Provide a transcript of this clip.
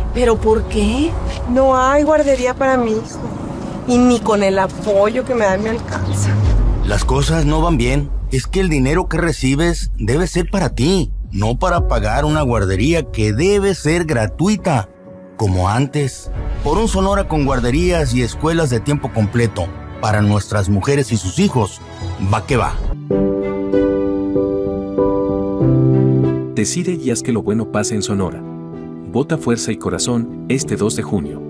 ¿Pero por qué? No hay guardería para mi hijo. Y ni con el apoyo que me da me alcanza. Las cosas no van bien. Es que el dinero que recibes debe ser para ti, no para pagar una guardería que debe ser gratuita, como antes. Por un Sonora con guarderías y escuelas de tiempo completo para nuestras mujeres y sus hijos, va que va. Decide y haz que lo bueno pase en Sonora. Vota Fuerza y Corazón este 2 de junio.